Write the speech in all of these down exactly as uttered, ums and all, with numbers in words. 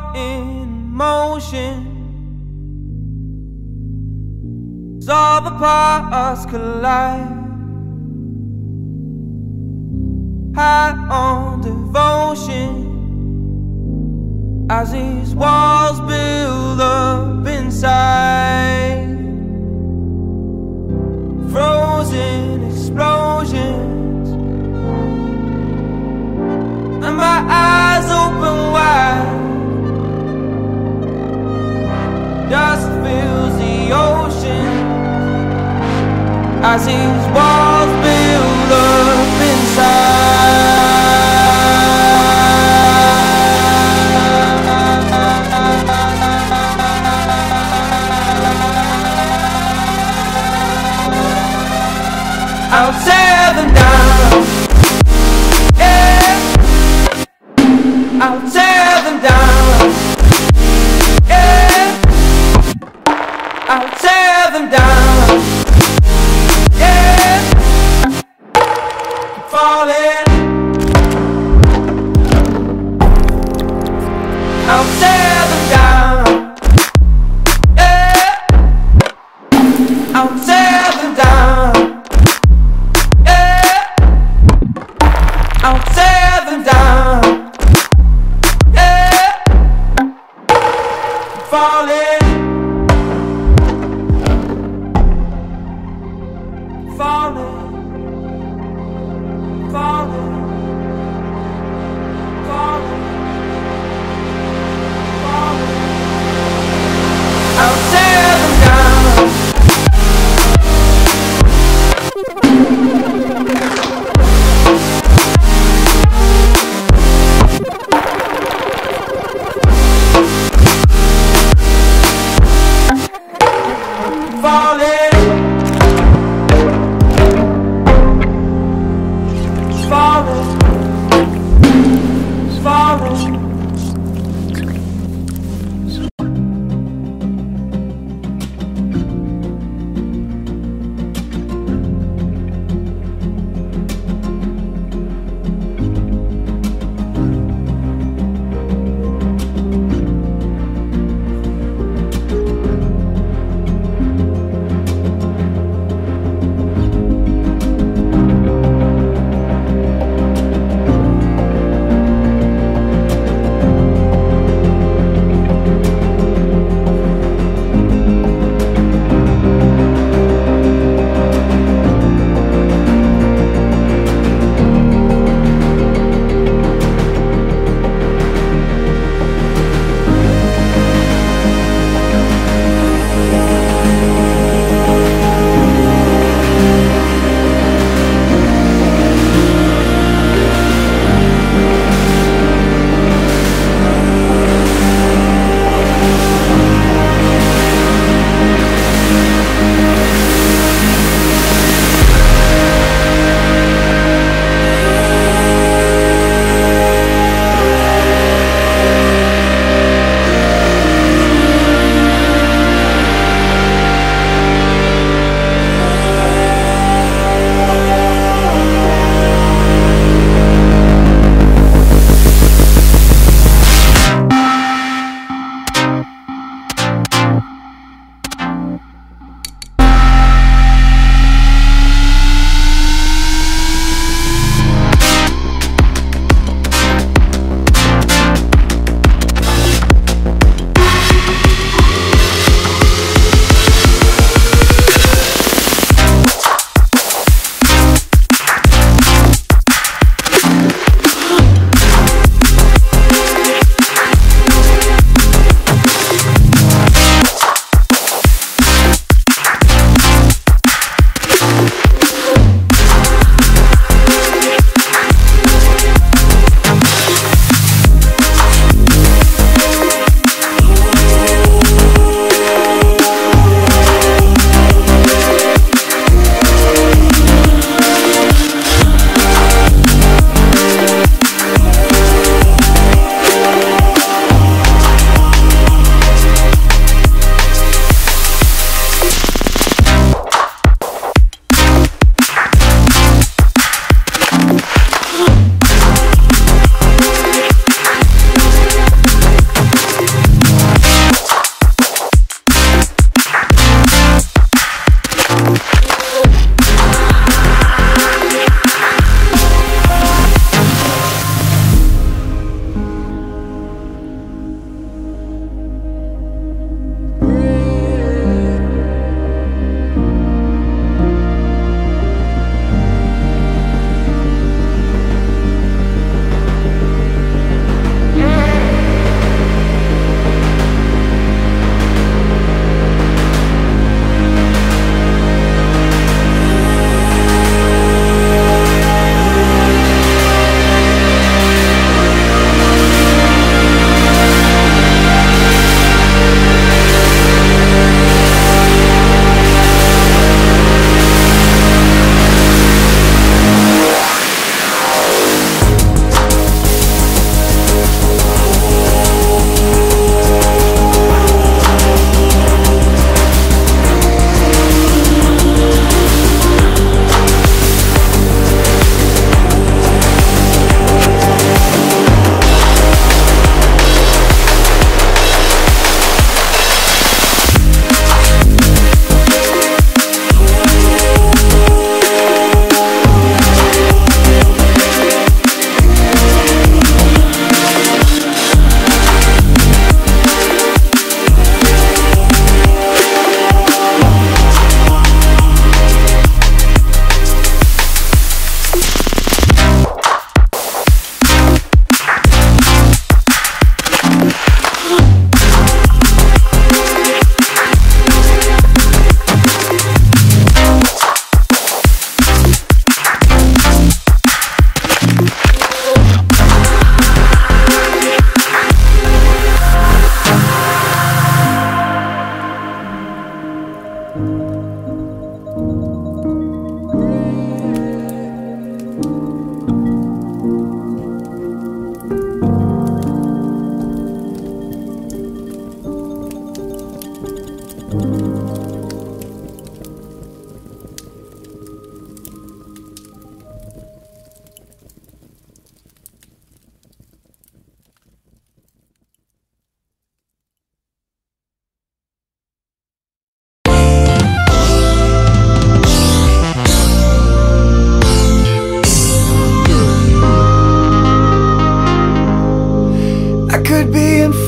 in motion, as all the parts collide. High on devotion, as these walls build up inside. Frozen explosions, and my eyes open wide. Dust fills the ocean, as these walls build up inside. I'll tear them down, yeah. I'll tear them down, yeah. I'll tear them down, yeah. Keep falling. I'll tear them down, yeah. I'll tear them down, yeah. I'll tear them down,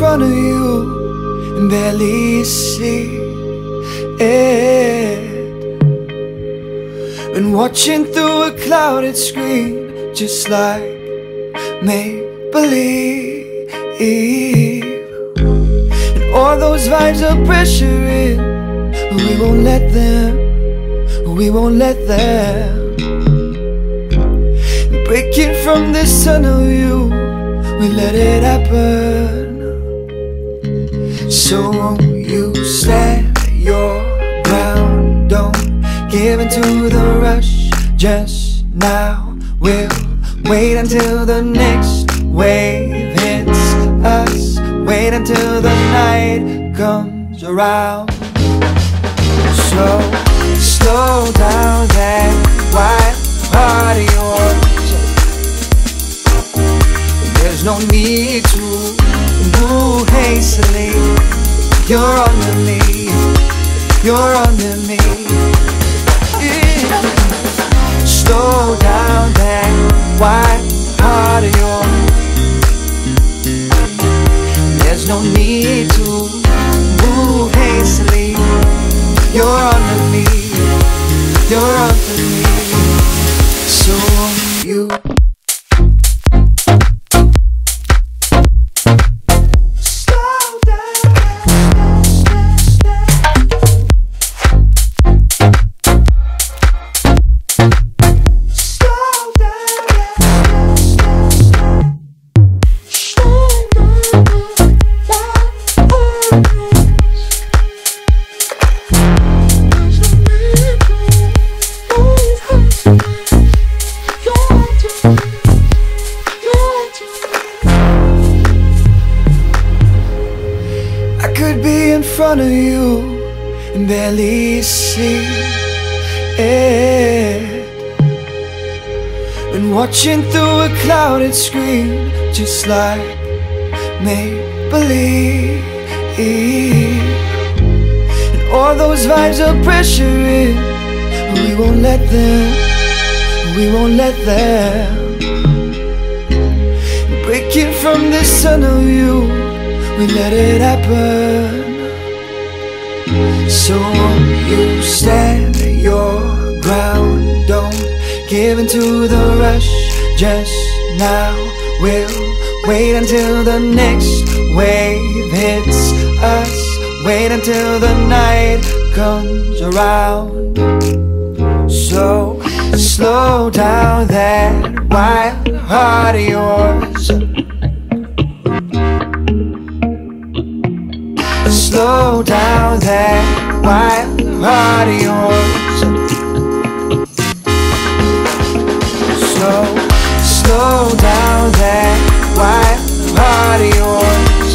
front of you and barely see it. Been watching through a clouded screen, just like make-believe. And all those vibes are pressuring, we won't let them, we won't let them. Breaking from this tunnel view, we let it happen. So won't you stand your ground, don't give in to the rush just now. We'll wait until the next wave hits us, wait until the night comes around. So slow down that wild heart of yours. There's no need to move hastily. You're under me, you're under me. Yeah. Slow down that wild heart of yours. There's no need to move hastily. You're under me, you're under me. So you front of you and barely see it. Been watching through a clouded screen, just like make-believe. And all those vibes are pressuring, we won't let them, we won't let them. Breaking from this tunnel view, we let it happen. So won't you stand your ground, don't give in to the rush just now. We'll wait until the next wave hits us, wait until the night comes around. So slow down that wild heart of yours. Slow down that wild heart of yours. So slow down that wild heart of yours.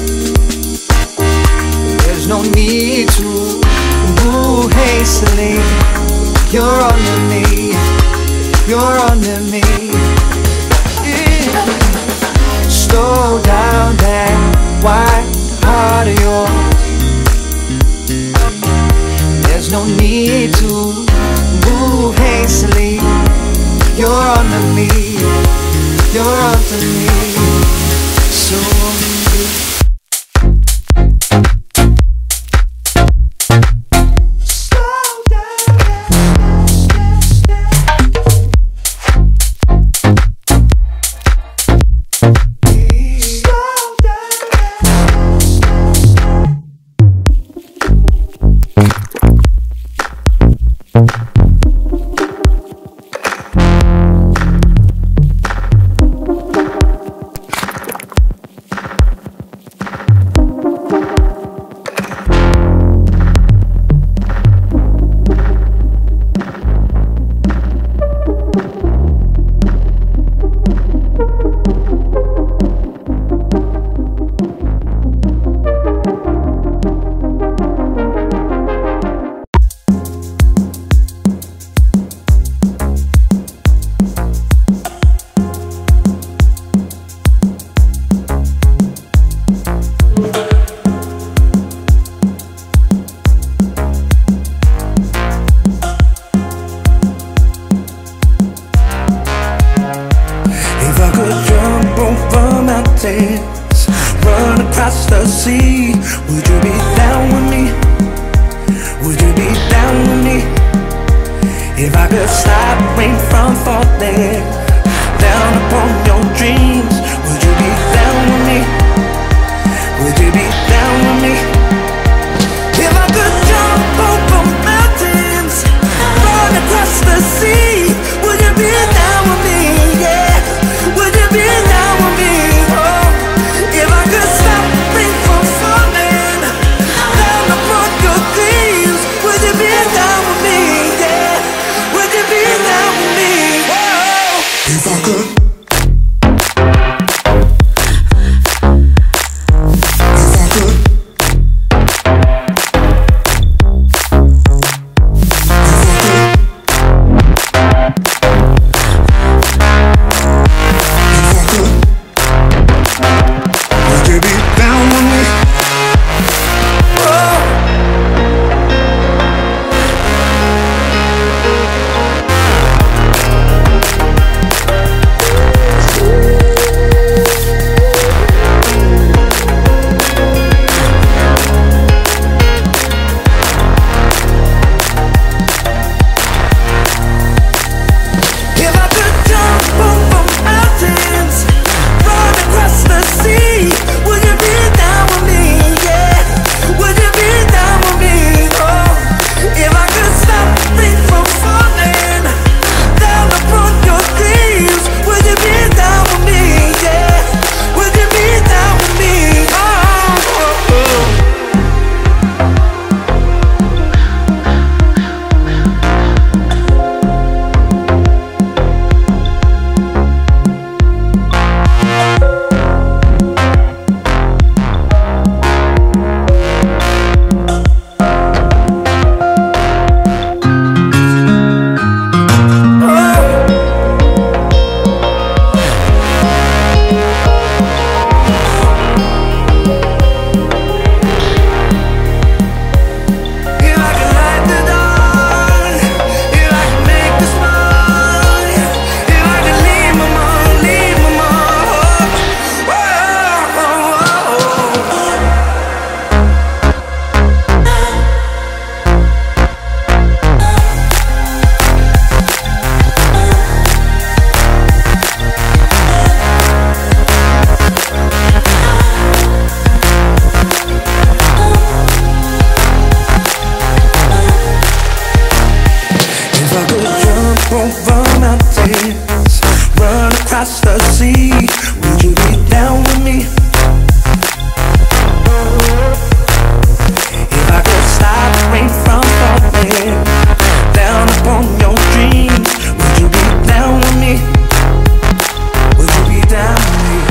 There's no need to move hastily. You're under me, you're under me. Yeah. Slow down that wild heart of yours. There's no need to move hastily. You're under me, you're under me. So you mountains, run across sea, would you be down with me? Would you be down with me? If I could stop rain from falling down upon your dreams, would you be down with me? Would you be down with me? If I could jump over mountains, run across the sea, would you be down with me? Yeah, would you be down with me? Oh, if I could stop rain from falling down upon your dreams, would you be down with me? Yeah, would you be down with me? Oh, if I could. Over mountains, run across the sea, would you be down with me? If I could stop rain from falling down upon your dreams, would you be down with me? Would you be down with me?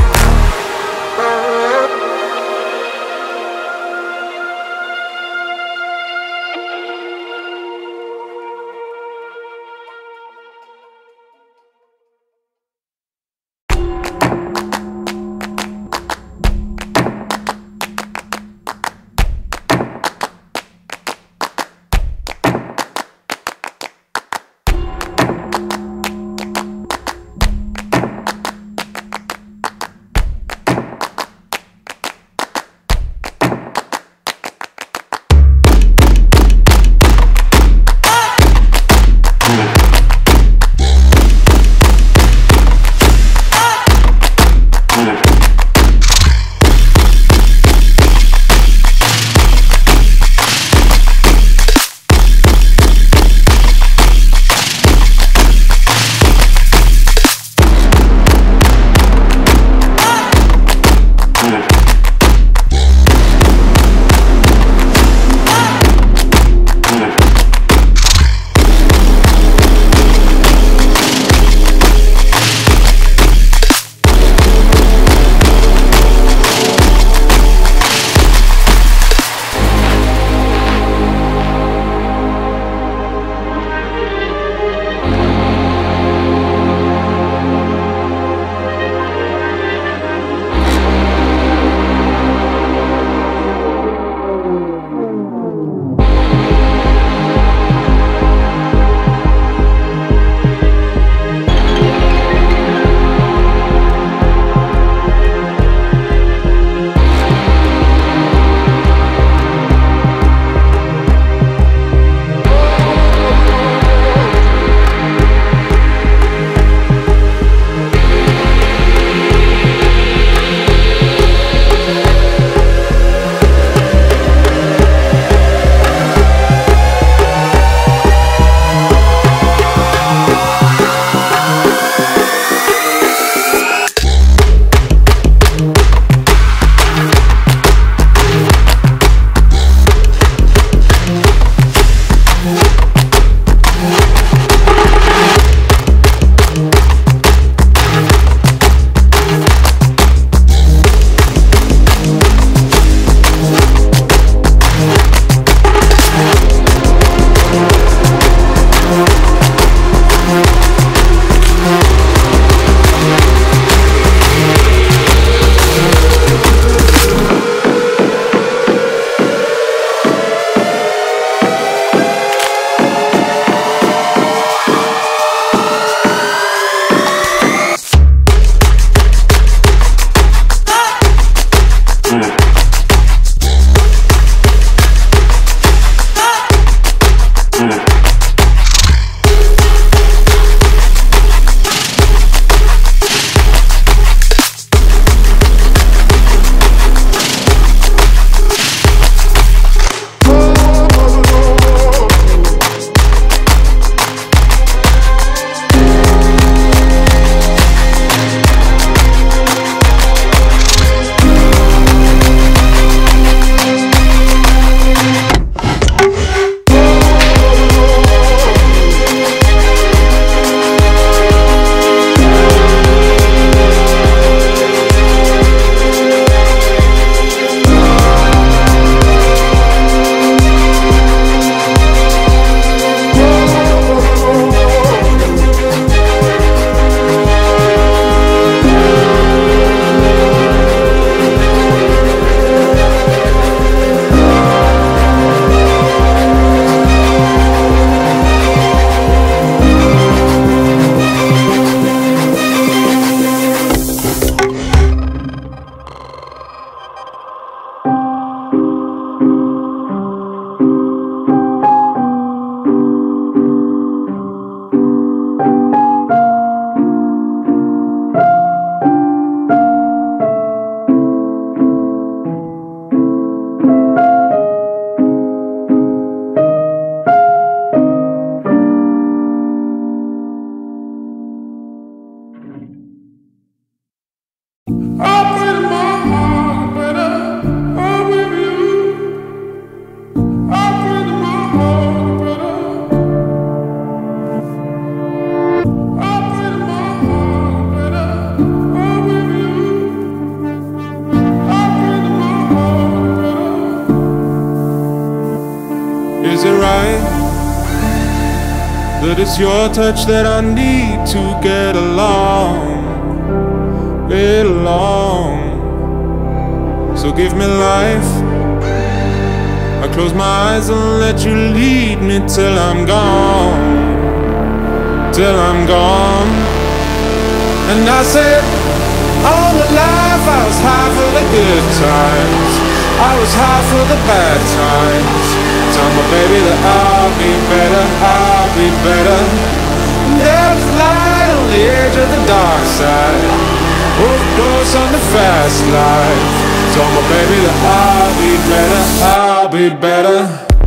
but it's your touch that I need to get along, get along. So give me life. I close my eyes and let you lead me till I'm gone, till I'm gone. And I said, all my life I was high for the good times, I was high for the bad times. Tell my baby that I'll be better, I'll be better. There's light on the edge of the dark side, overdose on the fast life. Tell my baby that I'll be better, I'll be better.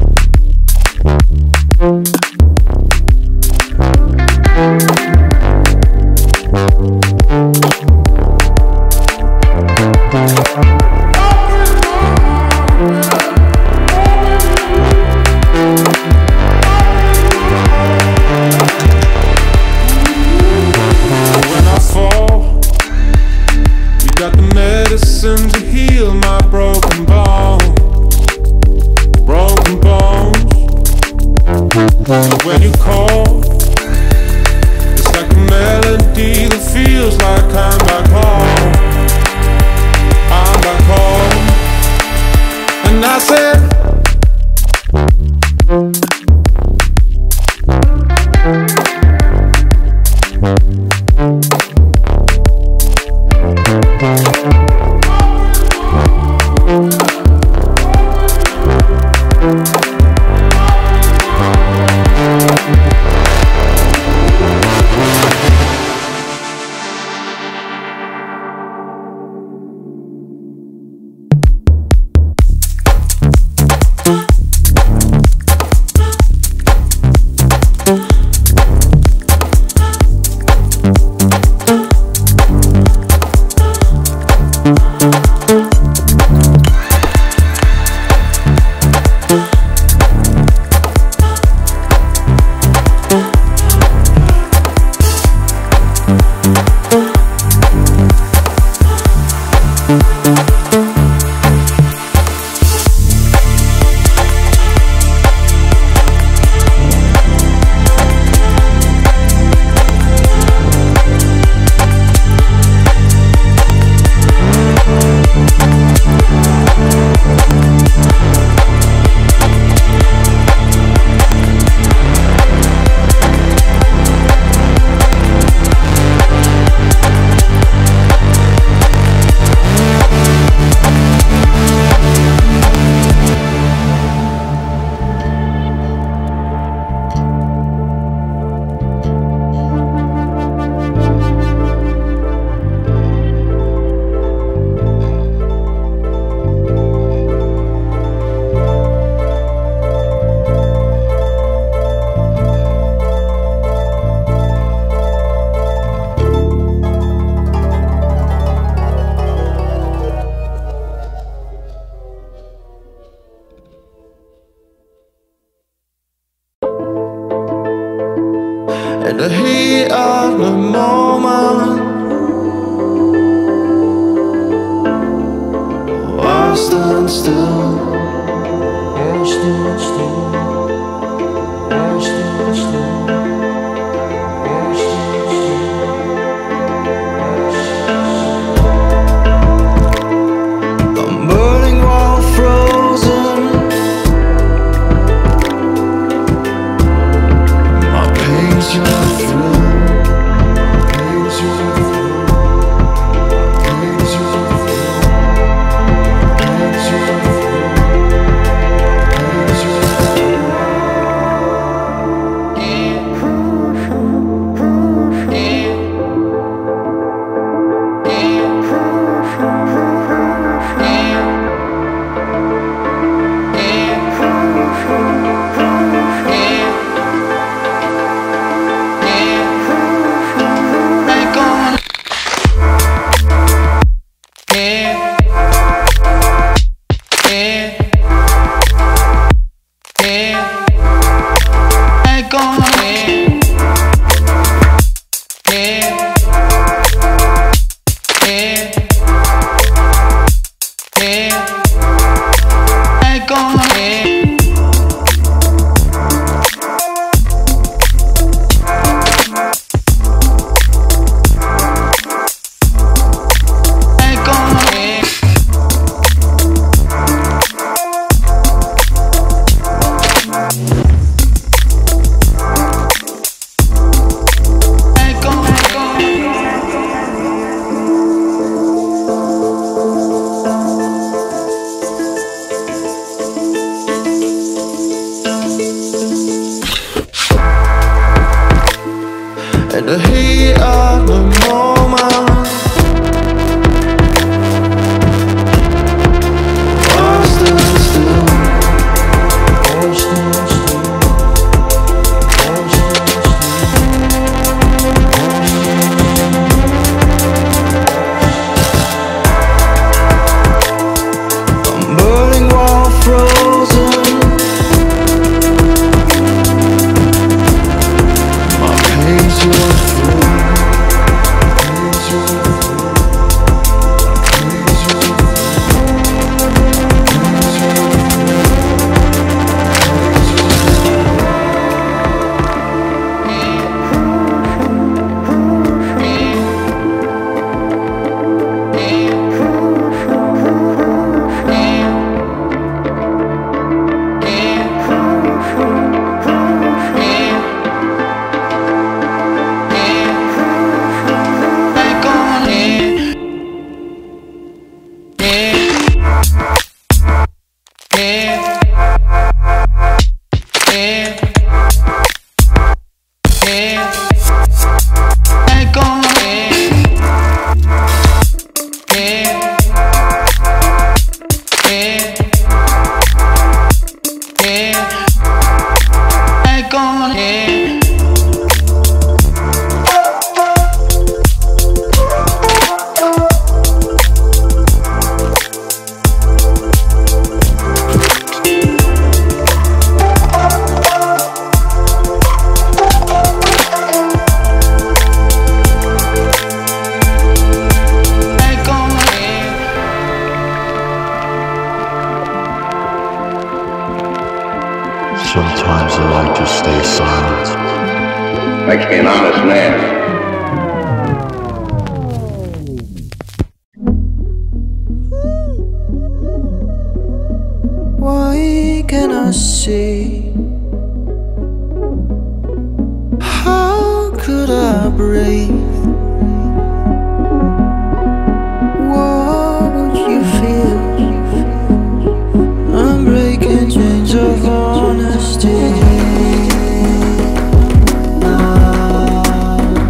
When I fall, you got the medicine to heal my broken bones, broken bones. When you call, it's like a melody that feels like I'm back home, I'm back home. And I said, in the heat of the moment, oh, I stand still, I stand still, I stand still, I stand still. I'm burning while frozen, my pain's your thrill, pain's your thrill, pain's your thrill, pain's your thrill. of the moment, lost and still, lost and still, lost and still. I'm burning while frozen. Sometimes I like to stay silent. Makes me an honest man. Why can't I see? How could I breathe? What would you feel? I'm breaking chains of honesty. Now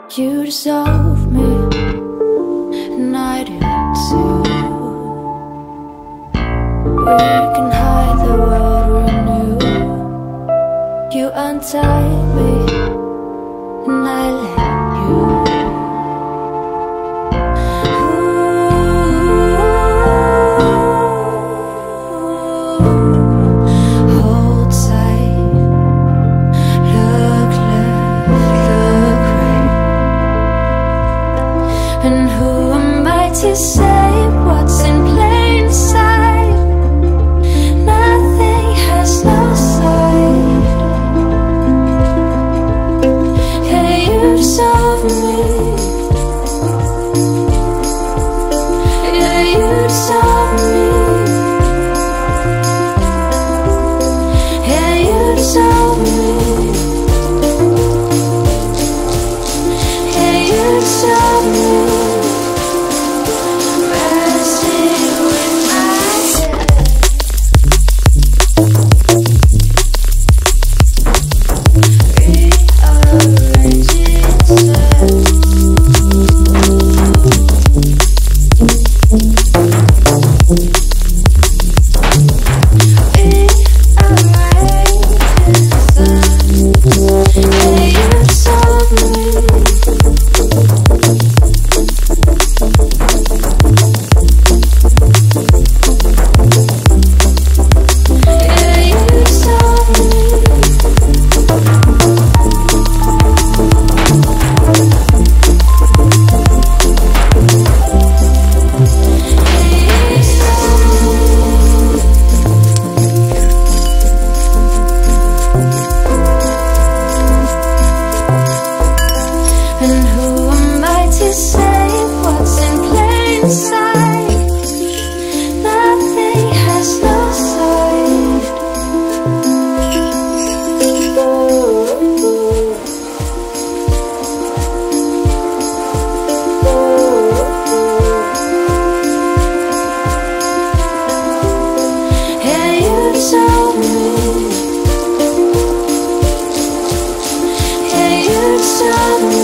You dissolve me, and I do too. We can hide the world we're new. You untie me, and I let you. Hold tight, look left, look right. And who am I to say what's in plain sight? Nothing has no side. Yeah, you dissolve me. Yeah, you dissolve me. Yeah, you dissolve me. Yeah, you dissolve me. Messing with my head. Rearranging cells. And who am I to say what's in plain sight? Nothing has no side. Yeah, you dissolve me. Yeah, you dissolve me.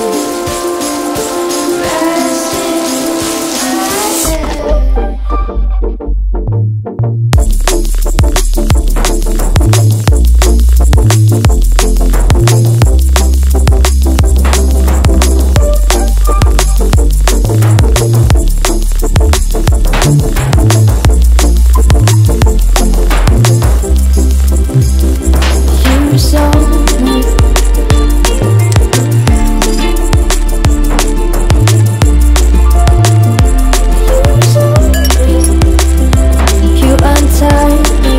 You dissolve me. You untie me.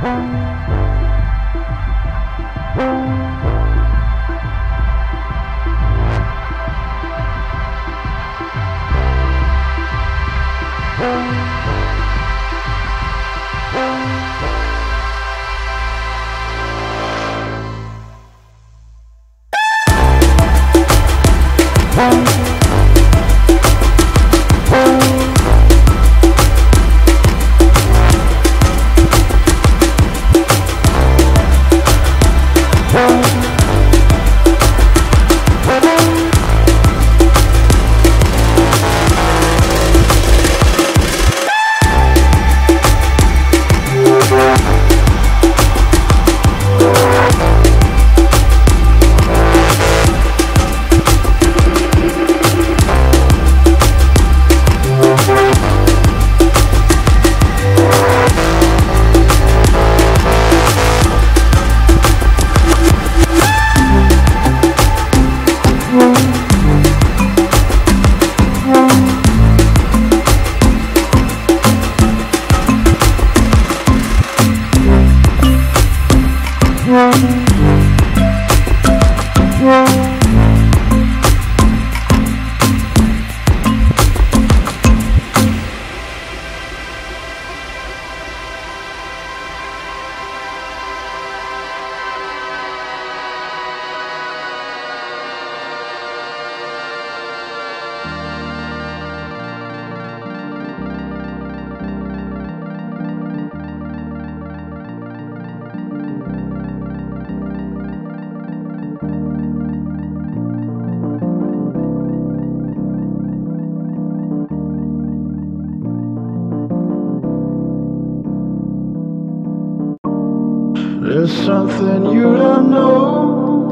There's something you don't know.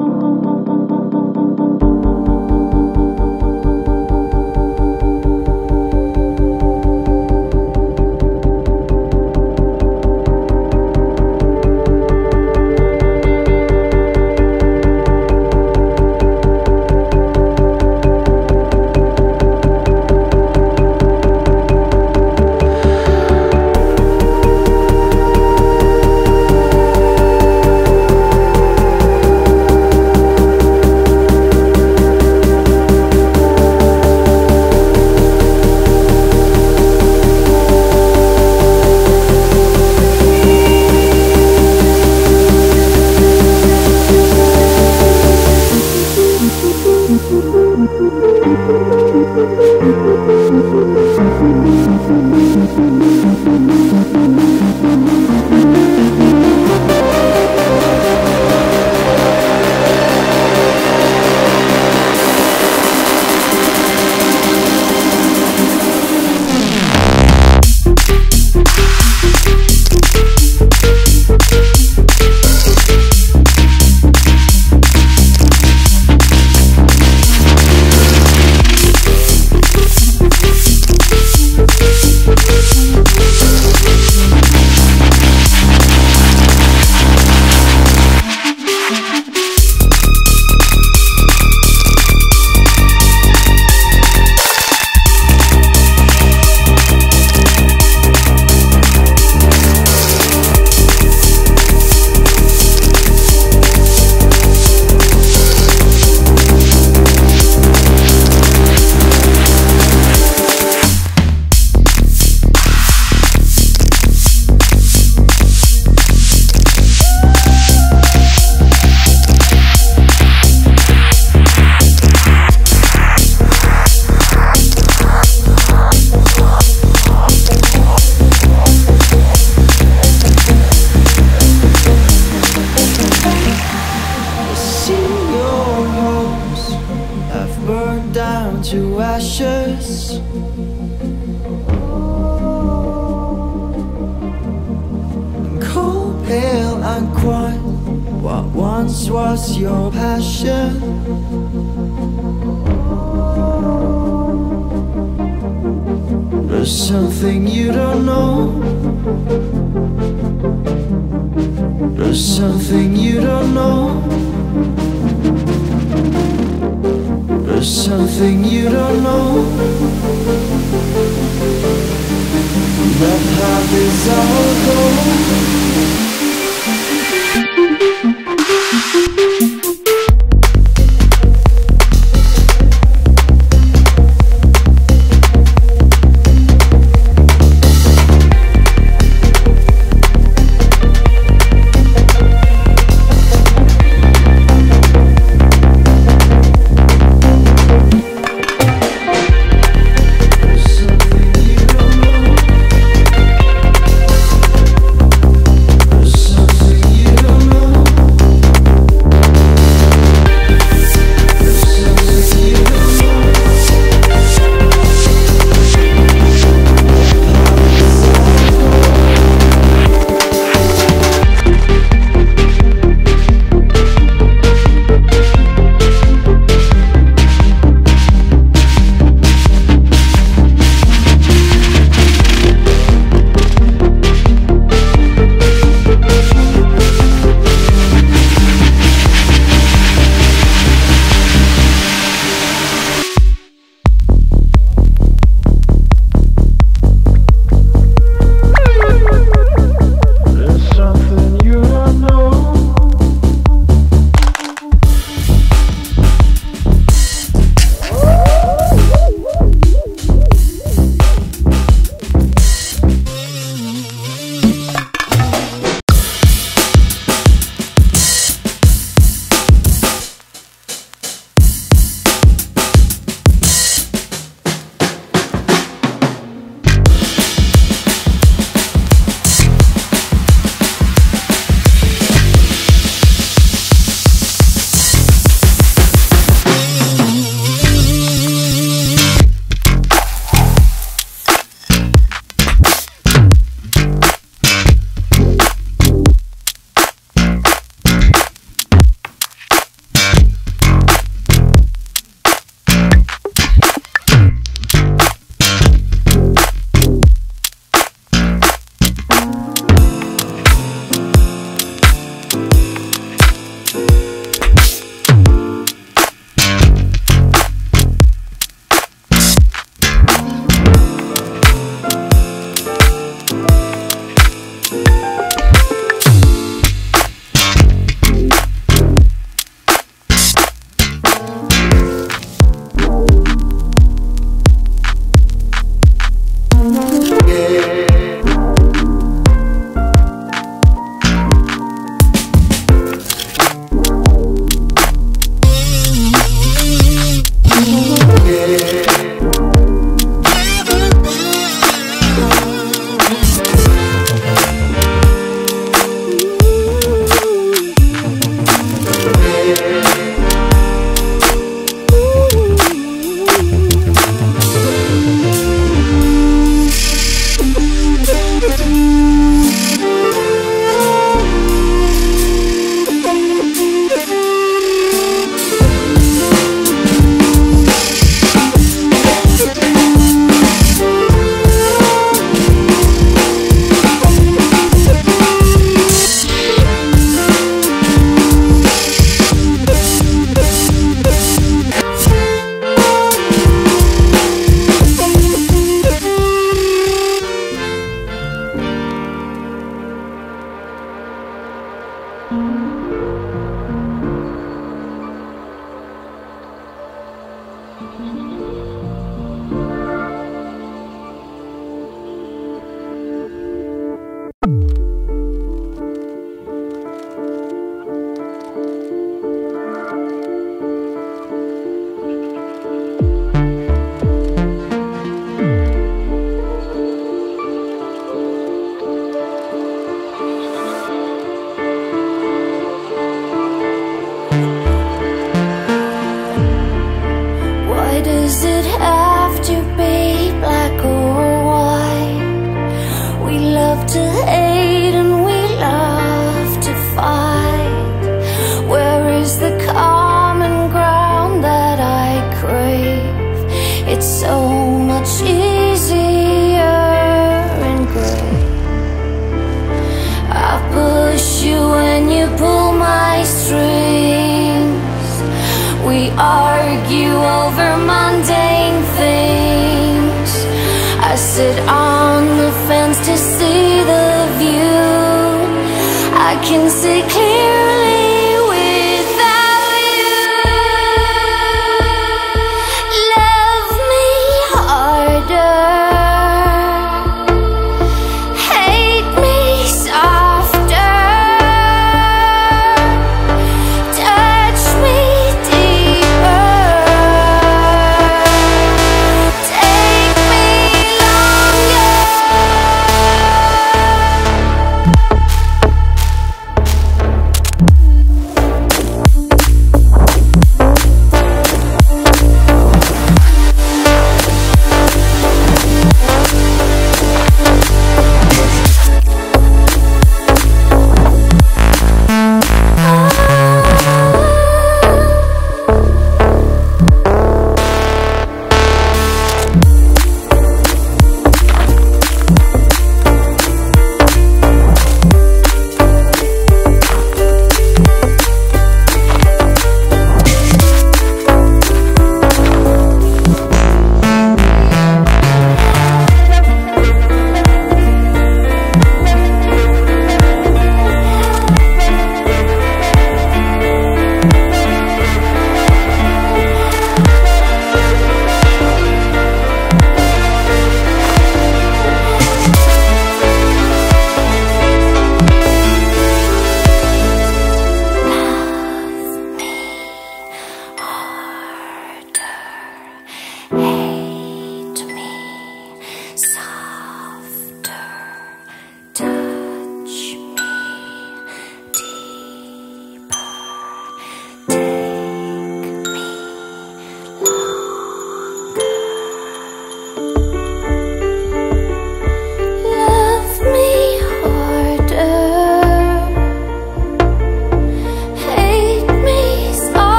To ashes, and cold, pale and quiet, what once was your passion. There's something you don't know. There's something you don't know. There's something you don't know. That heart is all gold. Why does it have to be black or white? We love to hate and we love to fight. Where is the common ground that I crave? It's so much easier in gray. I push you when you pull my strings. We argue over mundane things. I sit on the fence to see the view. I can see clearly without you. Love me harder, hate me softer, touch me deeper, take me longer.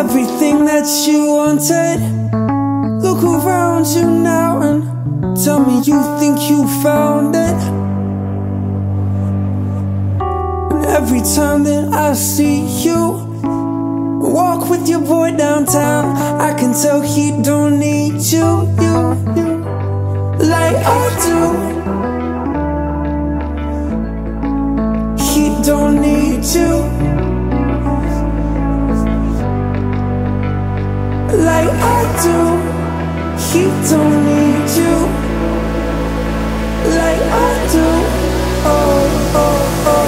everything that you wanted. Look around you now and tell me you think you found it. And every time that I see you walk with your boy downtown, I can tell he don't need you, you, you, like I do. He don't need you like I do. He don't need you like I do. Oh, oh, oh.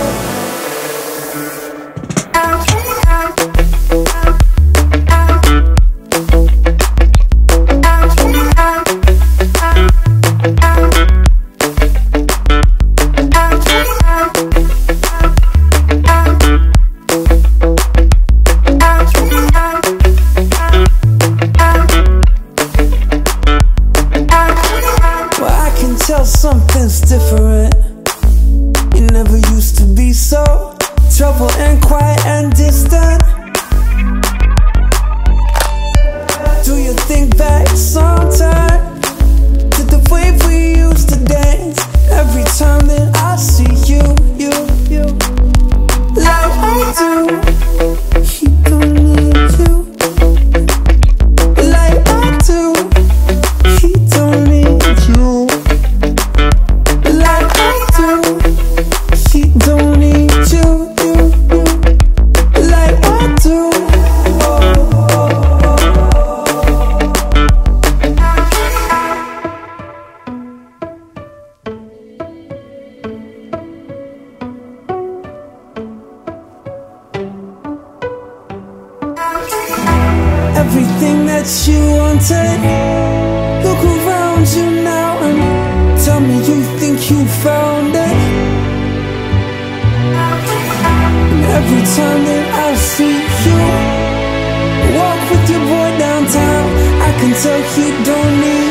Something's different. You never used to be so troubled and quiet and distant. Do you think back sometime to the way we used to dance? Every time that I see you, you, you, like I do. He don't need you like I do. He don't need you. He don't need you, you, you, like I do. Oh, oh, oh. Everything that you wanted. Look around you now and tell me you think you found it. Every time that I see you walk with your boy downtown, I can tell he don't need